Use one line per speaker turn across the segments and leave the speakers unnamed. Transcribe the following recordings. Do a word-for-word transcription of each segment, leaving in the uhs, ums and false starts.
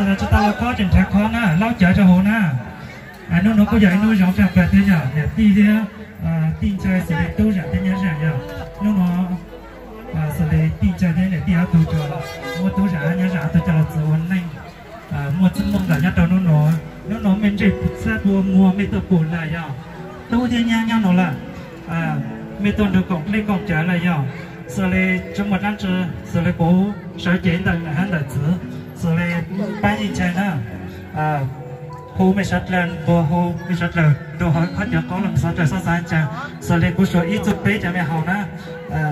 là cho tao có trên thác khó na lao chở cho hồ na à nó nó có dạy nó giống chặt lại thế nhở để đi thế à tin chơi sẽ để tôi rằng thế nhớ rằng nhở nó nó à sẽ để tin chơi thế để đi học tôi cho mua tôi rằng nhớ rằng tôi cho là sự ổn định à mua chân mông cả nhớ đầu nó nó nó nó mình chỉ sẽ mua mua mấy tờ bùn lại nhở tôi thế nhá nhau nó là à mấy tuần được cộng lên cộng trả lại nhở sau này trong một năm trước sau này bố sở chế tận là hắn đã giữ sau này ba gì chơi nữa à hồ mới sát lên bố hồ mới sát lên đồ hỏi khó nhớ có làm sao trời sao sai chăng sau này bố sở ít chút bé cho mẹ hậu nữa à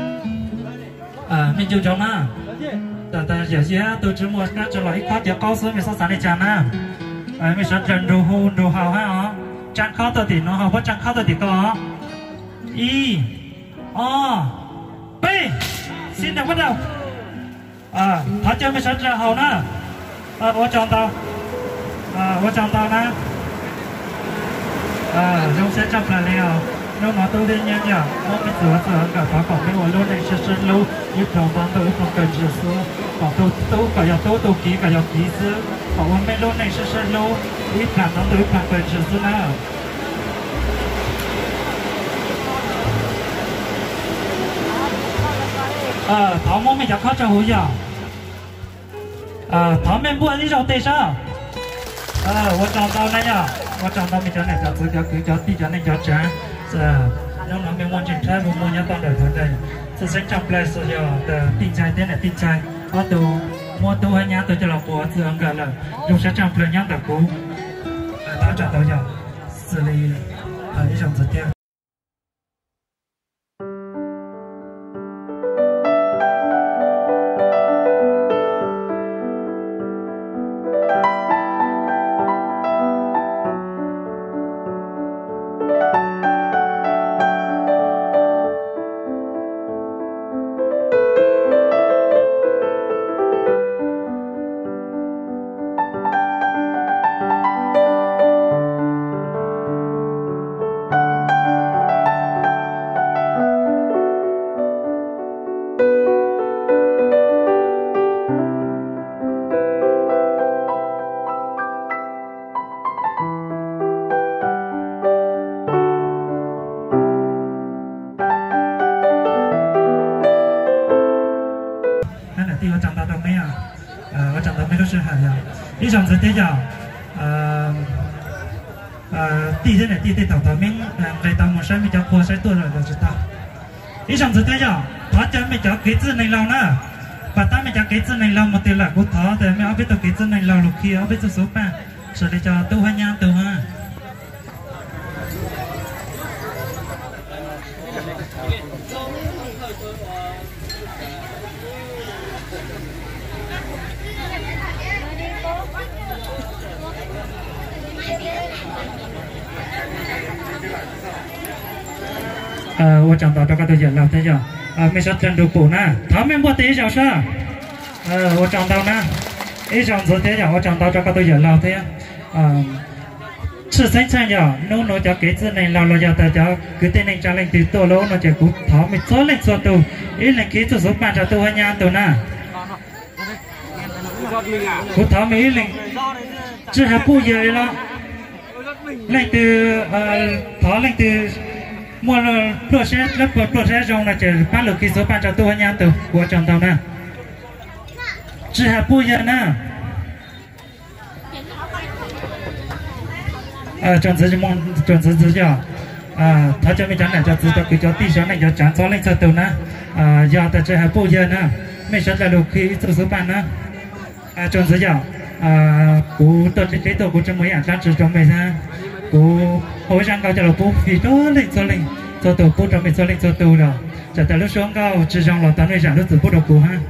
à mình chịu cho nó ta ta giờ gì á tôi chỉ muốn nó cho lại khó nhớ có số mình sao sai này chăng á à mình sát lên đồ hồ đồ hậu ha ó chăng khó tôi thì nó hậu bất chăng khó tôi thì có y o B xin được bắt đầu à tháo cho mình sẵn ra hầu nè à tôi chọn tao à tôi chọn tao nè à chúng sẽ chấp lại liền nếu mà tôi đi nhanh nhở nó bị sửa sửa cả phá cổng cái ngồi luôn này sẽ sẽ lâu như trồng tao tôi không cần sửa sửa còn tôi tôi cả giờ tôi tôi ký cả giờ ký sửa còn mấy luôn này sẽ sẽ lâu ít làm nó tôi làm cần sửa sửa nè ờ thảo món mình chắc khó cho hữu giờ ờ thảo mình mua đi đâu tê sao ờ tôi chọn tao này nhá tôi chọn tao mình cho này cho cứ cho cứ cho tí cho này cho trả giờ nó nói mình muốn chuyển thay mua nhá con đời thôi đây sự sinh trong play số giờ từ tin trai thế này tin trai có từ mua tu hay nhá tôi cho là của thường gần là dùng sẽ trong play nhá đặc cú tao chọn tao giờ xử lý ở đi trong rất tiêu đi trong thế giờ đi thế này đi thế tàu tàu mình về tàu một sáng mình cho qua sáng tôi rồi là chúng ta đi trong thế giờ thọ cho mình cho cái chân này lâu nè và ta mình cho cái chân này lâu một tiền là của thọ thì mình ở biết tàu cái chân này lâu lúc kia ở biết tàu số ba rồi để cho tôi hai nhang tôi ha à tôi chẳng tao cho các tôi diễn làm thế giờ à mình sẽ chân được cổ na tháo mình mua tí giờ sao à tôi chẳng tao na ý chẳng rồi thế giờ tôi chẳng tao cho các tôi diễn làm thế à sự sáng sáng giờ nó nó cho cái chân này làm là giờ ta cho cứ tên này cho lên từ tôi lâu nó chỉ cũng tháo mình số lên số tu ý là cái số bạn cho tôi hay nha tôi na cũng tháo mình ý là chưa hấp bù giờ đó lên từ tháo lên từ mua process lớp process trong là chỉ bắt được cái số bạn cho tôi hay nha tôi của chồng tao nè chưa hấp bù giờ nè à chọn sử dụng chọn sử dụng giờ à tháo cho mình chọn này cho sử dụng cho tí chọn này cho chọn số lên cho tôi nè à giờ ta chưa hấp bù giờ nè mình sẽ là được khi số số bạn nè à chọn sử dụng à của tôi cái tôi của trong mấy ảnh trang sử dụng mình ra của hồi sáng cao cho là bố vì đó lên số lên cho tôi bố trong mình số lên cho tôi rồi cho tới lúc xuống cao chỉ trong lòng tao nói rằng lúc từ bố đầu của ha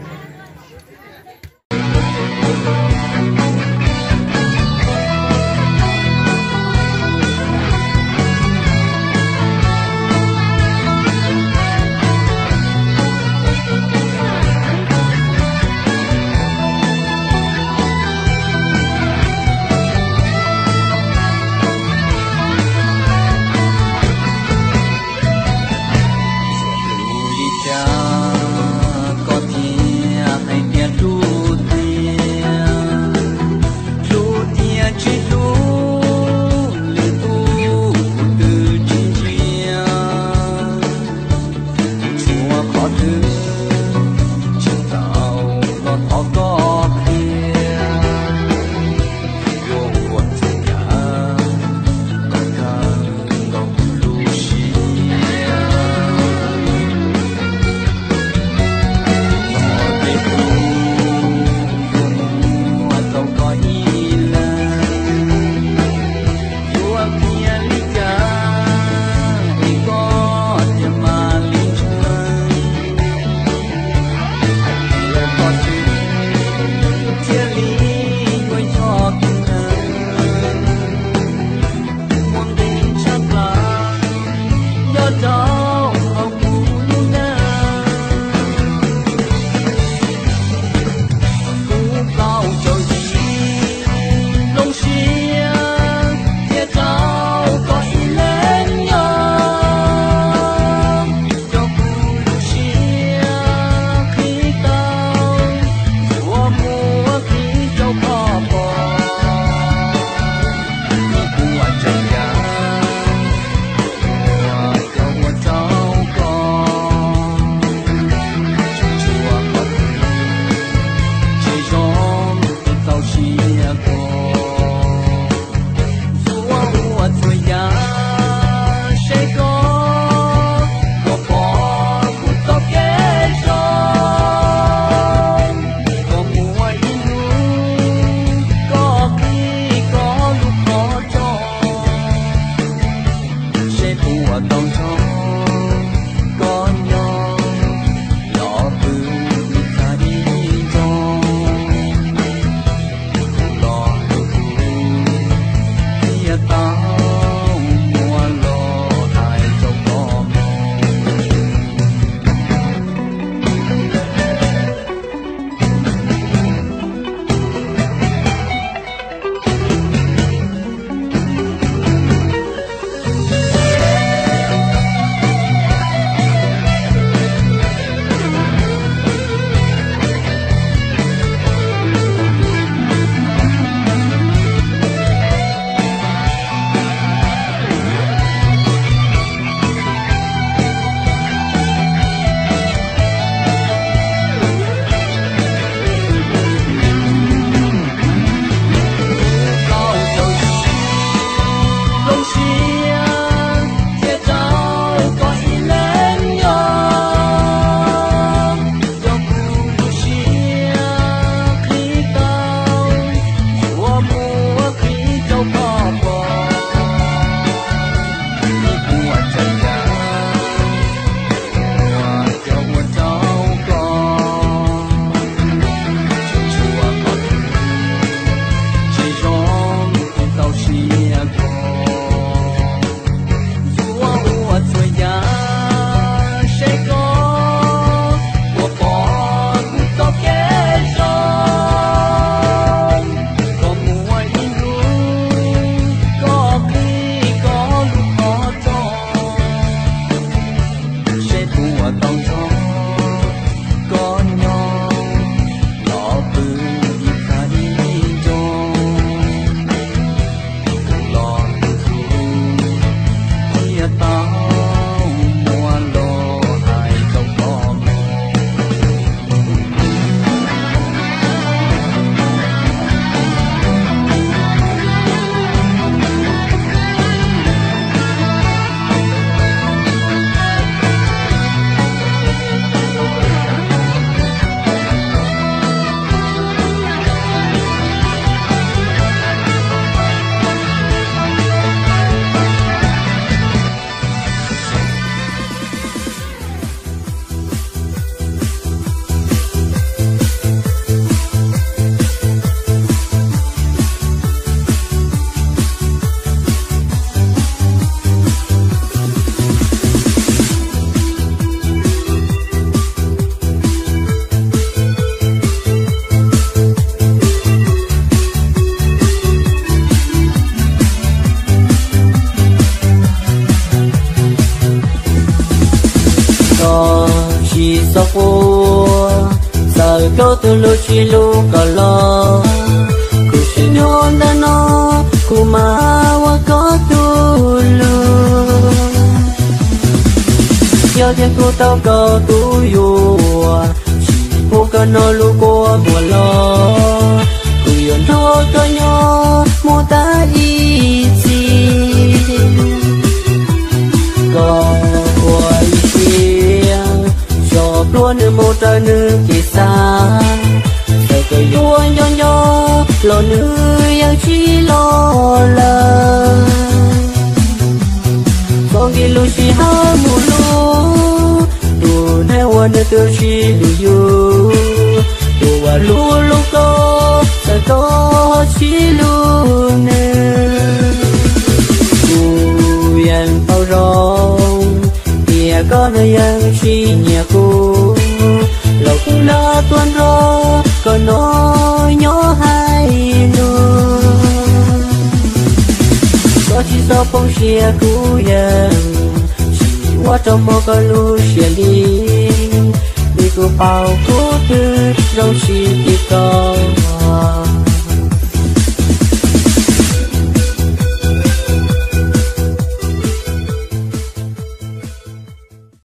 có thiên câu từ lối chi lu cả lo cứ chỉ nhon đã nó cứ mà qua có tu lu giờ thì cô tao có tu yêu cô có nó lu cô buồn lo cứ yên thôi có nhau mua ta đi gì có quay chiang cho luôn một trời nữ chỉ xa phải cười vui nhỏ nhỏ lo nữ yang chỉ lo là con đi lu chỉ ha mu lu tu ne wa ne tu chỉ lu yu tu wa lu lu ko sa ko chỉ lu ne tu yang bao rong nhà có nơi yang chỉ nhà cô lâu cũng lo tuôn ro còn nói nhỏ hai luôn có chỉ do phong xia cũ yang chỉ qua trong mơ có lu xia đi đi cô bao cố tư rong chỉ đi có